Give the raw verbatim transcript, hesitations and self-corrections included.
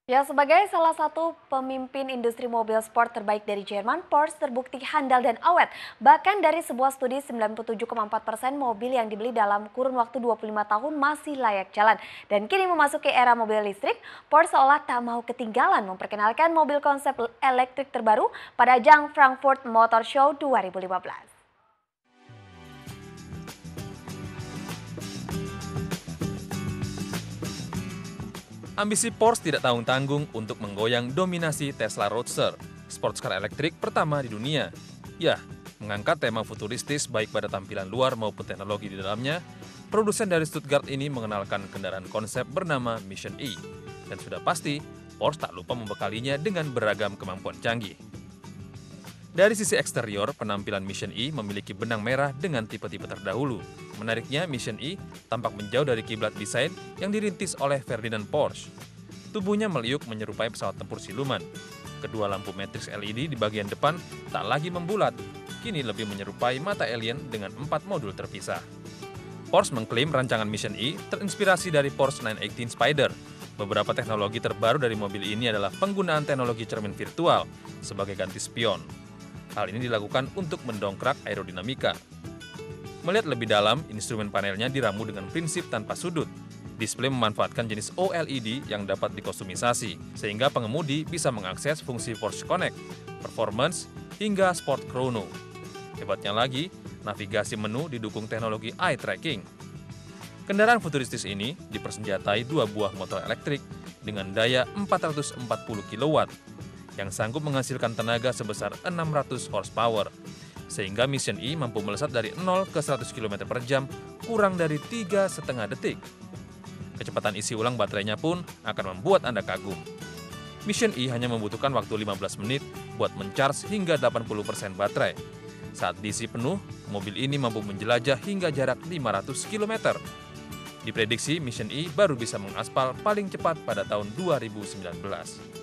Ya, sebagai salah satu pemimpin industri mobil sport terbaik dari Jerman, Porsche terbukti handal dan awet. Bahkan dari sebuah studi, sembilan puluh tujuh koma empat persen mobil yang dibeli dalam kurun waktu dua puluh lima tahun masih layak jalan. Dan kini memasuki era mobil listrik, Porsche seolah tak mau ketinggalan memperkenalkan mobil konsep elektrik terbaru pada ajang Frankfurt Motor Show dua ribu lima belas. Ambisi Porsche tidak tanggung-tanggung untuk menggoyang dominasi Tesla Roadster, sports car elektrik pertama di dunia. Ya, mengangkat tema futuristis baik pada tampilan luar maupun teknologi di dalamnya, produsen dari Stuttgart ini mengenalkan kendaraan konsep bernama Mission E. Dan sudah pasti, Porsche tak lupa membekalinya dengan beragam kemampuan canggih. Dari sisi eksterior, penampilan Mission E memiliki benang merah dengan tipe-tipe terdahulu. Menariknya, Mission E tampak menjauh dari kiblat desain yang dirintis oleh Ferdinand Porsche. Tubuhnya meliuk menyerupai pesawat tempur siluman. Kedua lampu matriks L E D di bagian depan tak lagi membulat, kini lebih menyerupai mata alien dengan empat modul terpisah. Porsche mengklaim rancangan Mission E terinspirasi dari Porsche sembilan delapan Spider. Beberapa teknologi terbaru dari mobil ini adalah penggunaan teknologi cermin virtual sebagai ganti spion. Hal ini dilakukan untuk mendongkrak aerodinamika. Melihat lebih dalam, instrumen panelnya diramu dengan prinsip tanpa sudut. Display memanfaatkan jenis O L E D yang dapat dikustomisasi, sehingga pengemudi bisa mengakses fungsi Porsche Connect, Performance, hingga Sport Chrono. Hebatnya lagi, navigasi menu didukung teknologi eye tracking. Kendaraan futuristis ini dipersenjatai dua buah motor elektrik dengan daya empat ratus empat puluh kilowatt yang sanggup menghasilkan tenaga sebesar enam ratus horsepower, sehingga Mission E mampu melesat dari nol ke seratus kilometer per jam kurang dari tiga setengah detik. Kecepatan isi ulang baterainya pun akan membuat Anda kagum. Mission E hanya membutuhkan waktu lima belas menit buat mencharge hingga delapan puluh persen baterai. Saat diisi penuh, mobil ini mampu menjelajah hingga jarak lima ratus kilometer. Diprediksi Mission E baru bisa mengaspal paling cepat pada tahun dua ribu sembilan belas.